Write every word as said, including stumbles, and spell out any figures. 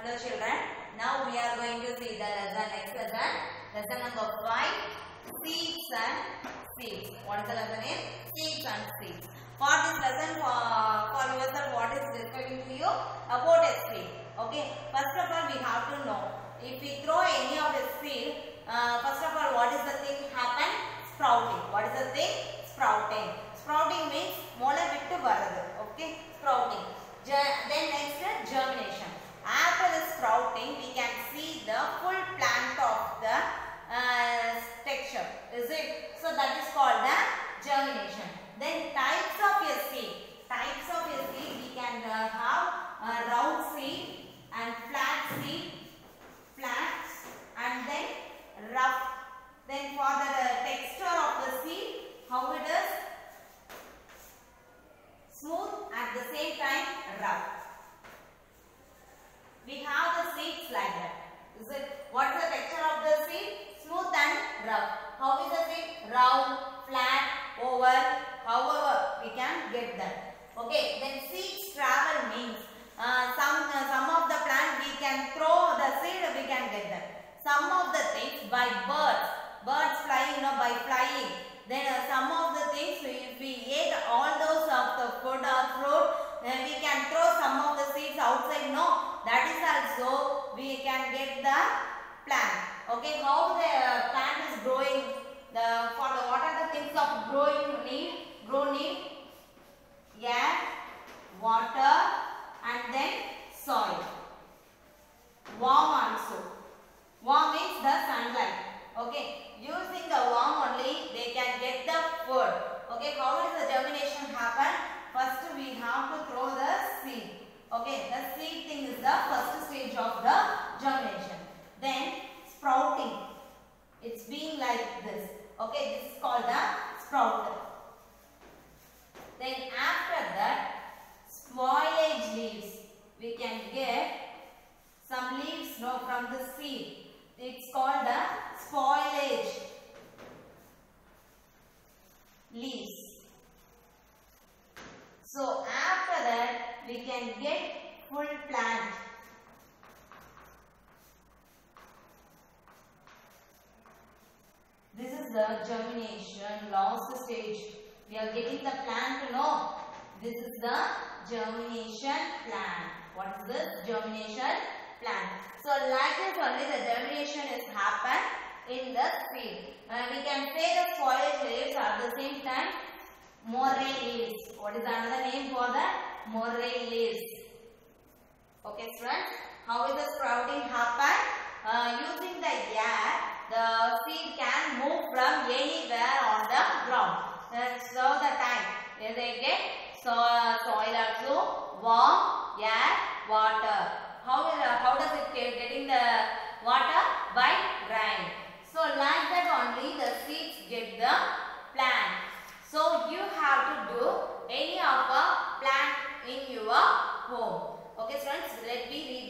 Hello children, now we are going to see the lesson, next lesson, lesson number five, seeds and seeds. What is the lesson is? Seeds and seeds. For this lesson, for, for yourself, what is describing to you about a seed? Okay, first of all we have to know, if we throw any of the seed, uh, first of all what is the thing happen? Sprouting. What is the thing? Sprouting. Sprouting means mola vittu varadu. Okay, sprouting. Then next germination. After the sprouting, we can see the full plant of the uh, texture. Is it? So that is called the germination. Then types of a seed. Types of a seed we can uh, have uh, round seed and flat seed, flat, and then rough. Then for the uh, texture of the seed, how it is? Smooth at the same time rough. We have the seeds like that. Is it? What is the texture of the seed? Smooth and rough. How is the seed? Round, flat, oval. However, we can get that. Okay. Then seeds travel means uh, some uh, some of the plant we can throw the seed, we can get that. Some of the things by birds, birds flying, you know, by flying. Then uh, some of the things if we ate all those of the food or fruit, then we can throw some of the seeds outside. No. That is also we can get the plant. Okay, how the uh, plant is growing? The for the what are the things of growing need? Grow need air, water, and then soil. Warm also. Warm means the sunlight. Okay, using the warm only they can get the food. Okay, how does the germination happen? First we have to throw the seed. Okay, the seed thing is the first stage of the germination. Then sprouting. It's being like this. Okay, this is called the sprout. Then after that, foliage leaves. We can get some leaves no, from the seed. It's called the foliage leaves. So after that, we can get full plant. This is the germination last stage. We are getting the plant to know. This is the germination plant. What is this? Germination plant. So like this only the germination is happen in the seed. And we can say the foliage leaves at the same time moray leaves. What is another name for that? Moray leaves. Okay friends, how is the sprouting happen? Uh, using the air, the seed can move from anywhere on the ground. That's so the time. Here they get so, uh, soil also, warm, air, water. How, will, uh, how does it get getting the water? By rain. So like that only the seeds get the plant. So you have to do any of a plant in your home. Okay friends, let me read